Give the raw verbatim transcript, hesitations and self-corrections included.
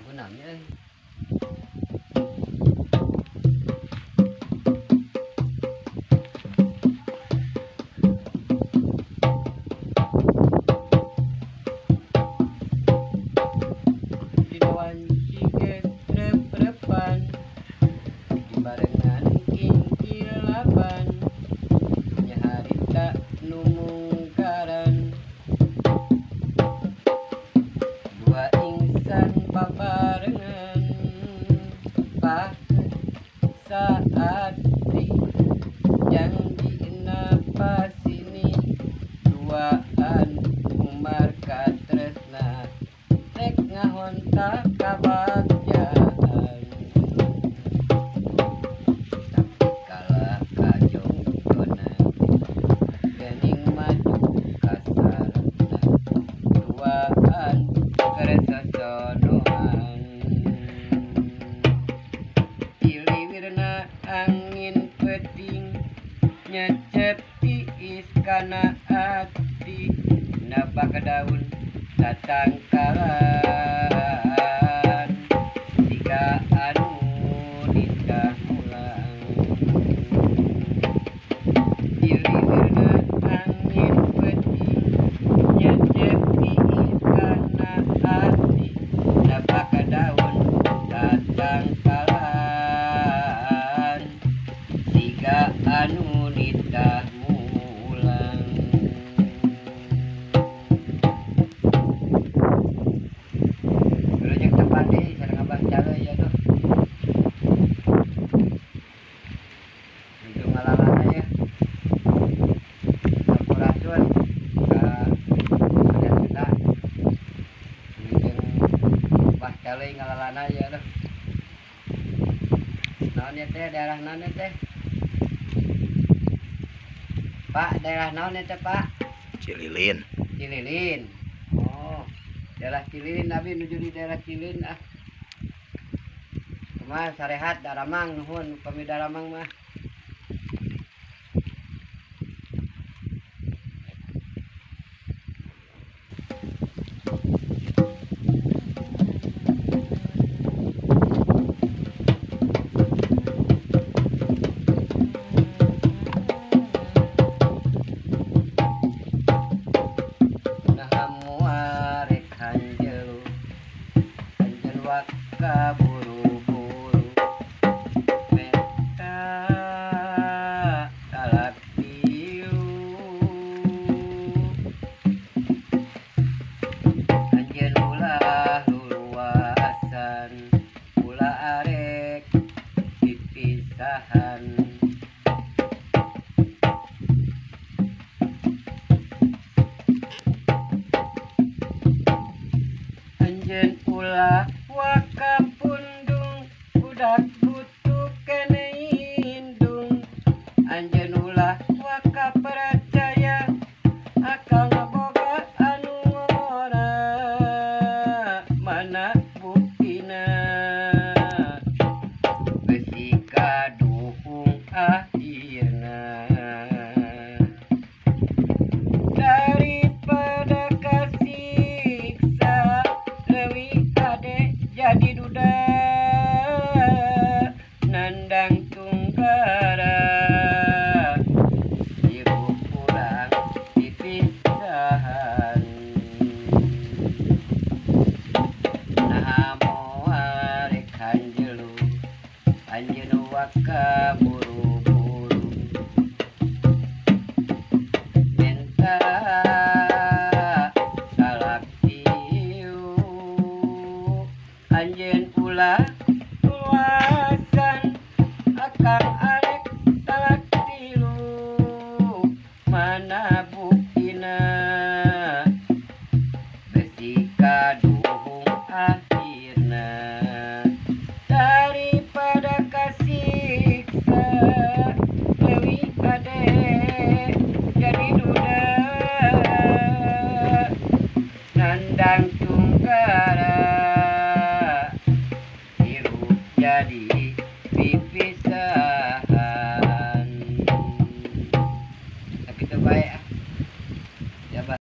lagunannya. Dinawan siget rep-repan dibarengan kincir-laban nya harita nu mungkaran dua insan babarengan pah saat di janjina pasini duaan umar katresna rek ngahontak kabagjaan tapi kalah kajong dona gening maju kasarna duaan keresosonoan iliwirna angin peting nyecep tiis kana ati nabak daun tatangkalan tiga anu nikah mulang iliwirna angin peting nyecep tiis kana ati nabak daun tatangkalan tiga anu nikah mulang. Gerojek tepandi sareng abah cale ya tuh. Itu ngalalana ya. Sampurasun ka ada kita. Jeung abah cale ngalalana ya tuh. Naon ya teh daerah naon teh? Pak, daerah naon teh Pak? Cililin. Cililin. Oh, daerah Cililin abi nuju di daerah Cililin ah. Kumaha sarehat Daramang nuhun upami Daramang mah. Kaburu-buru meta talak biru anjeun ulah luluasan ulah arek dipisahan anjeun ulah wakapundung budak butuh kene indung anjeun ulah wakapercaya akang boga anu ora mana buktina besi kaduhung akhirna daripada kasiksa leuwih kade jadi duda nandang tunggara ibu pulang dipisahan namo arek hanjelu anjeun waka buru-buru menta salak tiu anjeun ulah luasan akang arek salak tilu mana buktina besi kaduhung akhirna daripada kasiksa leuwih kade jadi duda nandang